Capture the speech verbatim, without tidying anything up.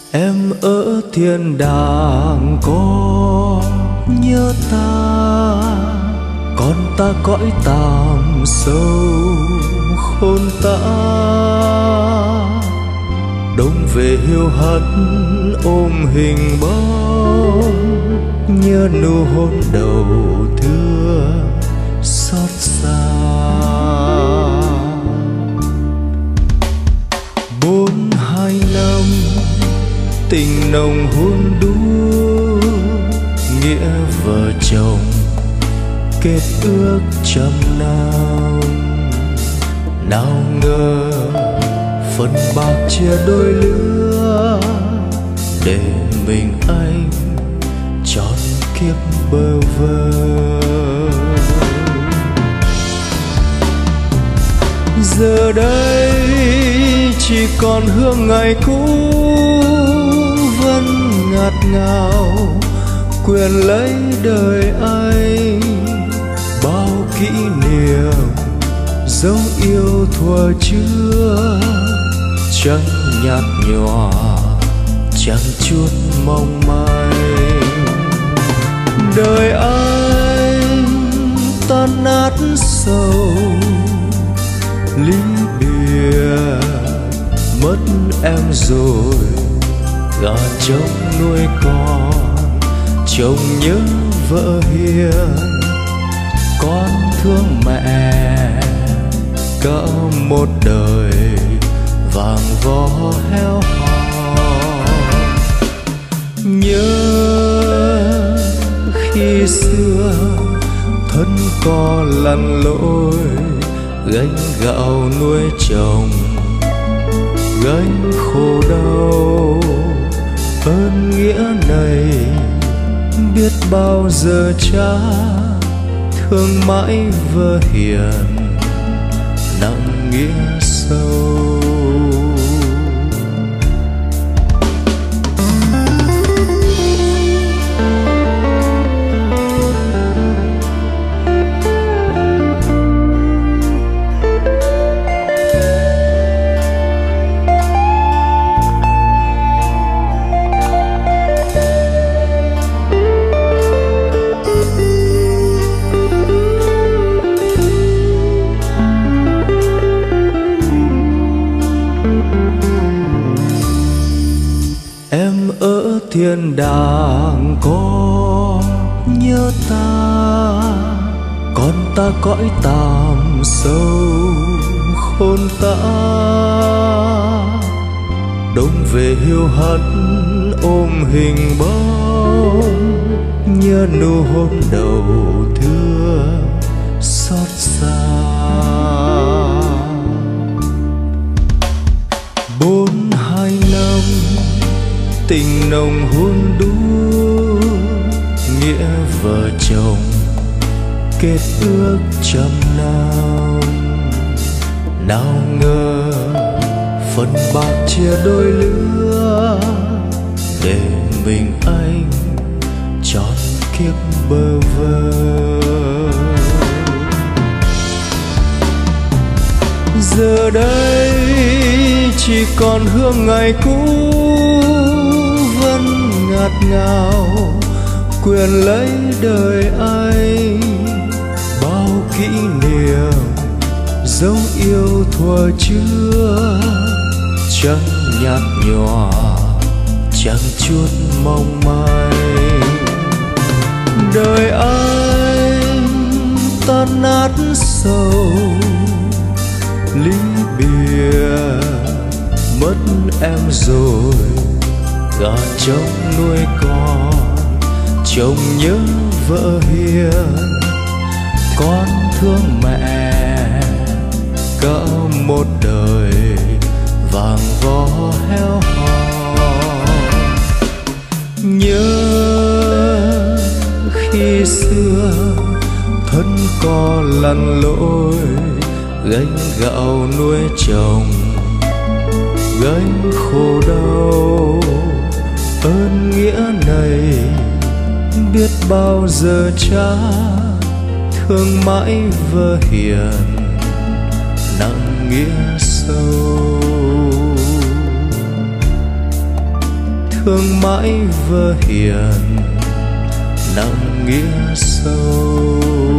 Em ở thiên đàng có nhớ ta, còn ta cõi tạm sâu khôn tả. Đông về hiu hắt ôm hình bóng, nhớ nụ hôn đầu thưa xót xa. Bốn hai năm tình nồng hôn đúc, nghĩa vợ chồng kết ước trăm năm. Nào ngờ phần bạc chia đôi lứa, để mình anh trọn kiếp bơ vơ. Giờ đây chỉ còn hương ngày cũ vẫn ngạt ngào, quyền lấy đời anh. Bao kỷ niệm dấu yêu thuở trước, chẳng nhạt nhòa chẳng chút mong manh. Đời anh tan nát sầu ly bìa, mất em rồi gà trống nuôi con. Chồng nhớ vợ hiền, con thương mẹ cả một đời vàng vó heo hò. Nhớ khi xưa thân co lặn lội, gánh gạo nuôi chồng gánh khổ đau. Ơn nghĩa này biết bao giờ trả, thương mãi vợ hiền nặng nghĩa sâu. Em ở thiên đàng có nhớ ta, còn ta cõi tạm sâu khôn tả. Đông về hiu hắt ôm hình bóng, nhớ nụ hôn đầu thưa xót xa. Bốn hai năm tình nồng hôn đúc, nghĩa vợ chồng kết ước trăm năm. Nào ngờ phần bạc chia đôi lứa, để mình anh trọn kiếp bơ vơ. Giờ đây chỉ còn hương ngày cũ vẫn ngạt ngào, quyền lấy đời anh. Bao kỷ niệm dấu yêu thuở trước, chẳng nhạt nhòa chẳng chút mong manh. Đời anh tan nát sầu ly bìa, mất em rồi gà trống nuôi con. Chồng nhớ vợ hiền, con thương mẹ cả một đời vàng vó heo hò. Nhớ khi xưa thân co lặn lội, gánh gạo nuôi chồng gánh khổ đau. Ơn nghĩa này biết bao giờ trả, thương mãi vợ hiền nặng nghĩa sâu. thương mãi vơ hiền nặng nghĩa sâu.